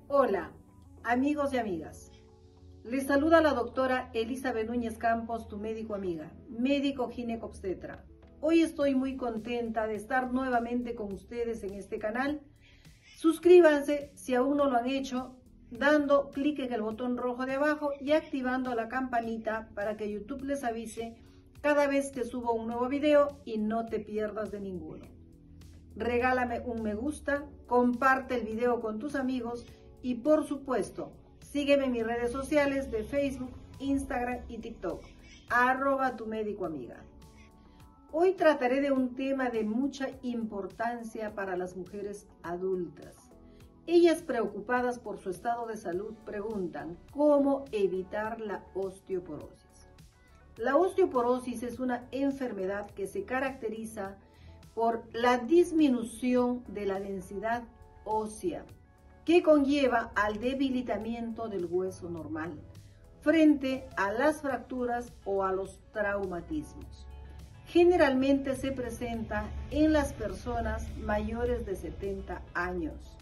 Hola, amigos y amigas. Les saluda la doctora Elizabeth Núñez Campos, tu médico amiga, médico ginecobstetra. Hoy estoy muy contenta de estar nuevamente con ustedes en este canal. Suscríbanse si aún no lo han hecho, dando clic en el botón rojo de abajo y activando la campanita para que YouTube les avise cada vez que subo un nuevo video y no te pierdas de ninguno. Regálame un me gusta, comparte el video con tus amigos y por supuesto, sígueme en mis redes sociales de Facebook, Instagram y TikTok, @tumédicoamiga. Hoy trataré de un tema de mucha importancia para las mujeres adultas. Ellas, preocupadas por su estado de salud, preguntan cómo evitar la osteoporosis. La osteoporosis es una enfermedad que se caracteriza por la disminución de la densidad ósea, que conlleva al debilitamiento del hueso normal frente a las fracturas o a los traumatismos. Generalmente se presenta en las personas mayores de 70 años.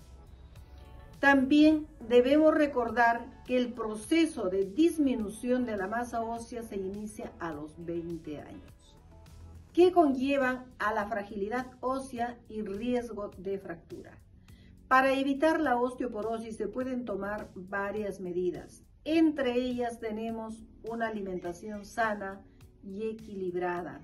También debemos recordar que el proceso de disminución de la masa ósea se inicia a los 20 años, que conllevan a la fragilidad ósea y riesgo de fractura. Para evitar la osteoporosis se pueden tomar varias medidas. Entre ellas tenemos una alimentación sana y equilibrada.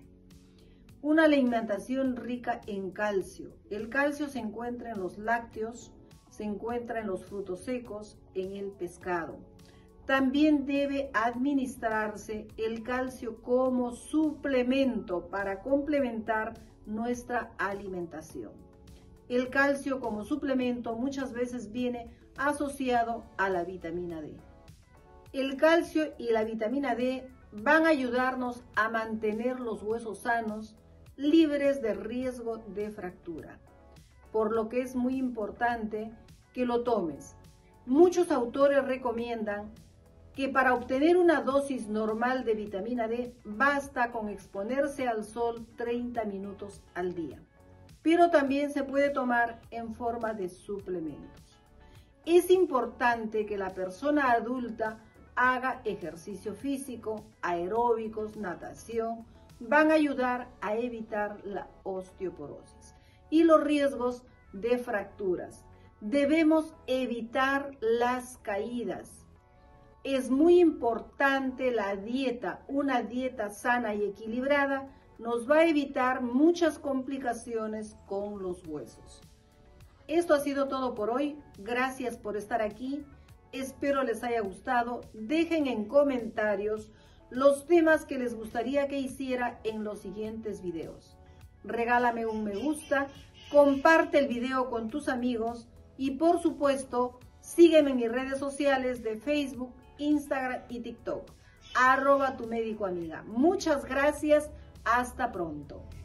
Una alimentación rica en calcio. El calcio se encuentra en los lácteos, se encuentra en los frutos secos, en el pescado. También debe administrarse el calcio como suplemento para complementar nuestra alimentación. El calcio como suplemento muchas veces viene asociado a la vitamina D. El calcio y la vitamina D van a ayudarnos a mantener los huesos sanos, libres de riesgo de fractura, por lo que es muy importante que lo tomes. Muchos autores recomiendan que para obtener una dosis normal de vitamina D basta con exponerse al sol 30 minutos al día, pero también se puede tomar en forma de suplementos. Es importante que la persona adulta haga ejercicio físico, aeróbicos, natación, van a ayudar a evitar la osteoporosis y los riesgos de fracturas. Debemos evitar las caídas. Es muy importante la dieta. Una dieta sana y equilibrada nos va a evitar muchas complicaciones con los huesos. Esto ha sido todo por hoy. Gracias por estar aquí. Espero les haya gustado. Dejen en comentarios los temas que les gustaría que hiciera en los siguientes videos. Regálame un me gusta, comparte el video con tus amigos y por supuesto, sígueme en mis redes sociales de Facebook, Instagram y TikTok, @tumédicoamiga. Muchas gracias, hasta pronto.